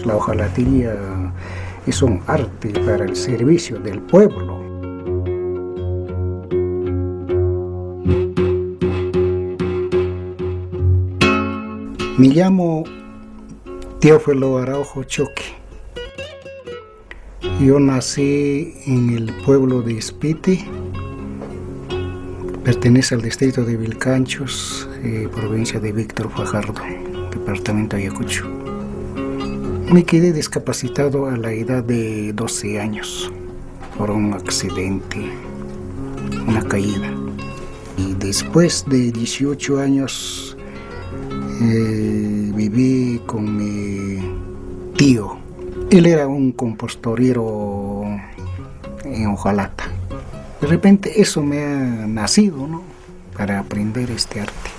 La hojalatería es un arte para el servicio del pueblo. Me llamo Teófilo Araujo Choque. Yo nací en el pueblo de Ispiti, pertenece al distrito de Vilcanchos, provincia de Víctor Fajardo, departamento de Ayacucho. Me quedé discapacitado a la edad de 12 años por un accidente, una caída. Y después de 18 años viví con mi tío. Él era un compostorero en hojalata. De repente eso me ha nacido, ¿no?, para aprender este arte.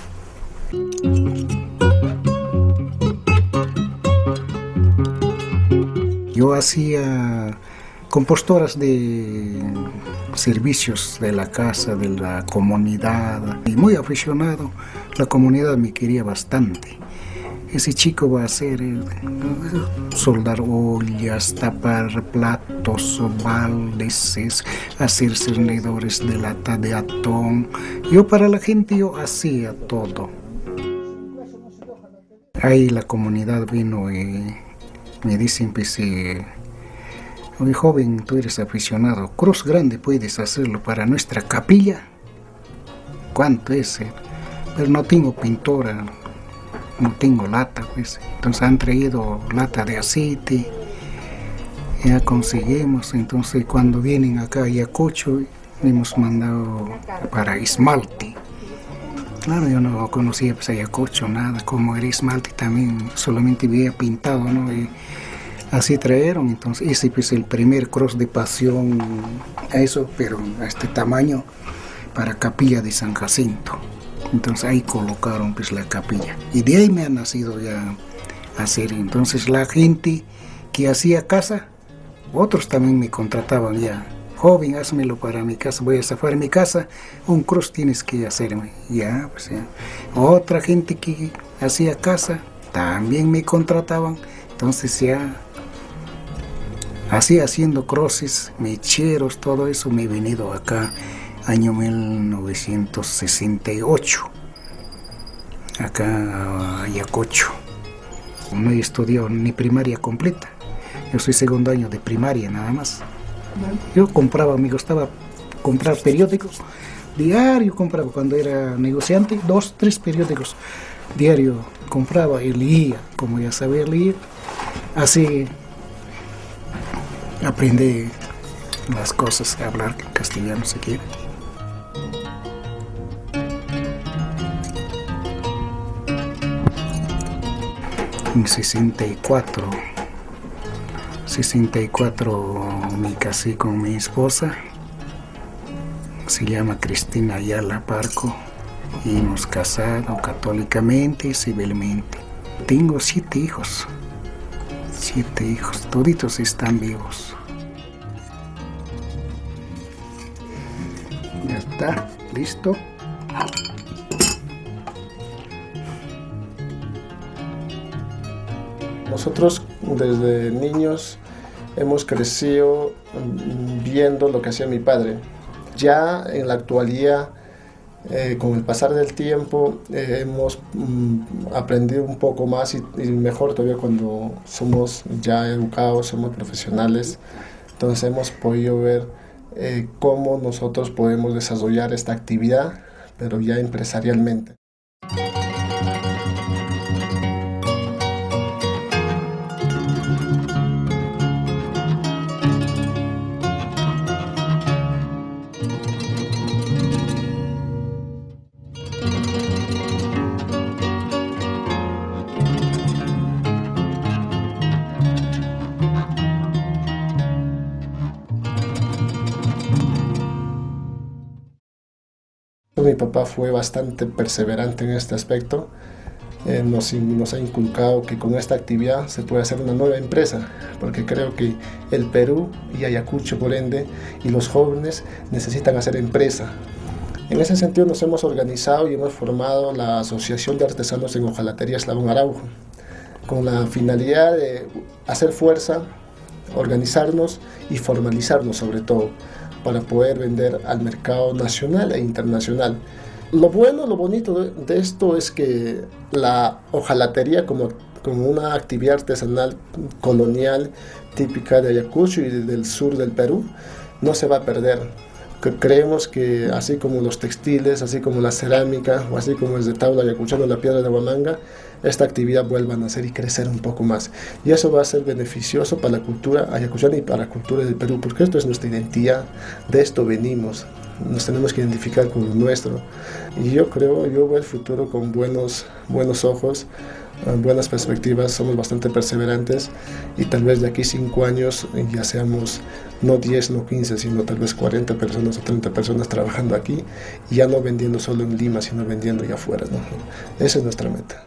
Yo hacía compostoras de servicios de la casa, de la comunidad, y muy aficionado. La comunidad me quería bastante. Ese chico va a hacer soldar ollas, tapar platos, baldes, hacer cernedores de lata de atún. Yo para la gente yo hacía todo. Ahí la comunidad vino y me dice, empecé, oye joven, tú eres aficionado, cruz grande puedes hacerlo para nuestra capilla. ¿Cuánto es? Pero no tengo pintora. No tengo lata, pues. Entonces han traído lata de aceite, ya conseguimos. Entonces cuando vienen acá a Ayacucho, hemos mandado para esmalte. Claro, yo no conocía pues Ayacucho, nada, como era esmalte también, solamente había pintado, ¿no? Y así trajeron, entonces ese pues el primer cross de pasión, a eso, pero a este tamaño, para Capilla de San Jacinto. Entonces ahí colocaron pues la capilla y de ahí me ha nacido ya hacer. Entonces la gente que hacía casa, otros también me contrataban ya. Joven, házmelo para mi casa, voy a zafar mi casa, un cruz tienes que hacerme. Ya, pues ya. Otra gente que hacía casa, también me contrataban. Entonces ya, así haciendo cruces, mecheros, todo eso me he venido acá. Año 1968, acá a Ayacucho. No he estudiado ni primaria completa, yo soy segundo año de primaria nada más. Yo compraba, me gustaba comprar periódicos, diario compraba, cuando era negociante, 2, 3 periódicos diario compraba y leía, como ya sabía leer, así aprendí las cosas, a hablar castellano si quiere. En 64 me casé con mi esposa, se llama Cristina Ayala Parco, y hemos casado católicamente y civilmente. Tengo 7 hijos, toditos están vivos. Ya está, listo. Nosotros desde niños hemos crecido viendo lo que hacía mi padre. Ya en la actualidad, con el pasar del tiempo, hemos aprendido un poco más y mejor todavía cuando somos ya educados, somos profesionales. Entonces hemos podido ver cómo nosotros podemos desarrollar esta actividad, pero ya empresarialmente. Mi papá fue bastante perseverante en este aspecto. Nos ha inculcado que con esta actividad se puede hacer una nueva empresa, porque creo que el Perú y Ayacucho, por ende, y los jóvenes necesitan hacer empresa. En ese sentido nos hemos organizado y hemos formado la Asociación de Artesanos en Hojalatería Eslabón Araujo. con la finalidad de hacer fuerza, organizarnos y formalizarnos sobre todo, para poder vender al mercado nacional e internacional. Lo bueno, lo bonito de esto es que la hojalatería como una actividad artesanal colonial típica de Ayacucho y del sur del Perú no se va a perder. Creemos que así como los textiles, así como la cerámica, o así como el retablo ayacuchano, la piedra de Huamanga, esta actividad vuelva a nacer y crecer un poco más. Y eso va a ser beneficioso para la cultura ayacuchana y para la cultura del Perú, porque esto es nuestra identidad, de esto venimos, nos tenemos que identificar con lo nuestro. Y yo veo el futuro con buenos ojos, buenas perspectivas, somos bastante perseverantes y tal vez de aquí 5 años ya seamos no 10, no 15, sino tal vez 40 personas o 30 personas trabajando aquí y ya no vendiendo solo en Lima, sino vendiendo ya afuera, ¿no? Esa es nuestra meta.